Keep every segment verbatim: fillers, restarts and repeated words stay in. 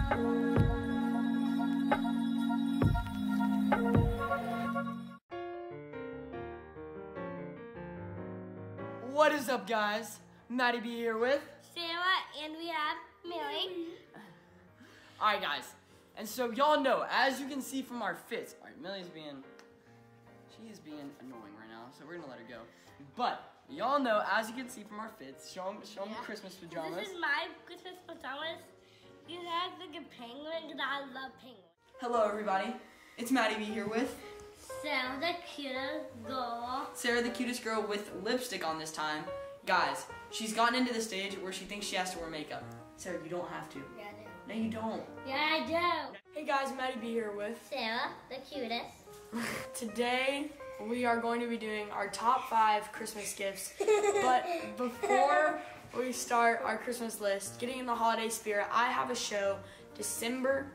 What is up, guys? Maddie B here with Sarah, and we have Millie. Alright, guys, and so y'all know, as you can see from our fits, alright, Millie's being, she is being annoying right now, so we're gonna let her go. But y'all know, as you can see from our fits, show them, show them Yeah. the Christmas pajamas. This is my Christmas pajamas. You have like a penguin because I love penguins. Hello, everybody. It's Maddie B here with Sarah, the cutest girl. Sarah, the cutest girl with lipstick on this time. Guys, she's gotten into the stage where she thinks she has to wear makeup. Sarah, you don't have to. Yeah, I do. No, you don't. Yeah, I do. Hey guys, Maddie B here with. Sarah, the cutest. Today we are going to be doing our top five Christmas gifts. But before we start our Christmas list, getting in the holiday spirit, I have a show December.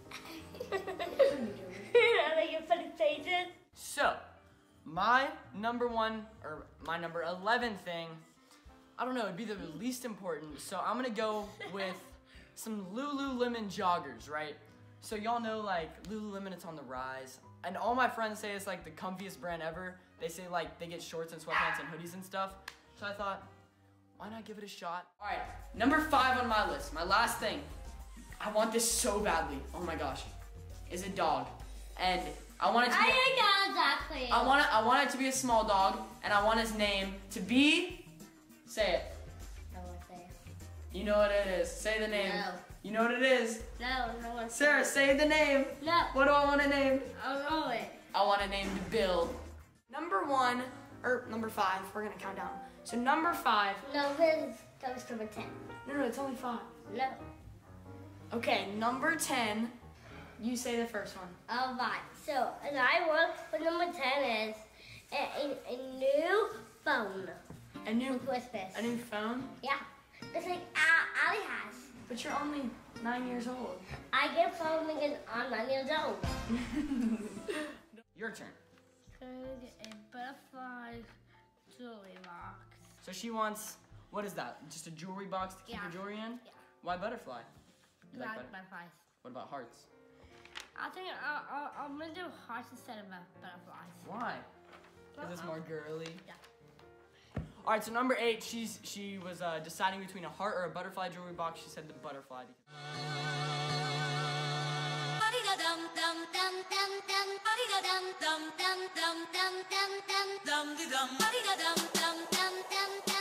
I like your funny faces. So, my number one, or my number eleven thing, I don't know, it'd be the least important. So I'm gonna go with some Lululemon joggers, right? So y'all know, like, Lululemon, it's on the rise. And all my friends say it's like the comfiest brand ever. They say like they get shorts and sweatpants and hoodies and stuff. So I thought, why not give it a shot? All right, number five on my list, my last thing. I want this so badly, oh my gosh, is a dog. And I want it to be, I know exactly. I want it, I want it to be a small dog, and I want his name to be, say it. No one say You know what it is, say the name. No. You know what it is. No, no one say Sarah, say the name. No. What do I want to name? I don't know it. I want to name Bill. Number one, or number five, we're gonna count down. So number five, No, this goes to number ten. no, no, it's only five. No. Okay, number ten, you say the first one. Alright, so, and I work for number ten is a, a, a new phone A new, for Christmas. a new phone, Yeah, it's like uh, Ali has. but you're only nine years old. I get a phone because I'm nine years old. Your turn. Could a butterfly jewelry box. So she wants, what is that? Just a jewelry box to keep Yeah. her jewelry in? Yeah. Why butterfly? You like Like butter- butterflies. What about hearts? I think I'll, I'll, I'm gonna do hearts instead of uh, butterflies. Why? Because it's more girly. Yeah. All right, so number eight, she's she was uh, deciding between a heart or a butterfly jewelry box. She said the butterfly. Dum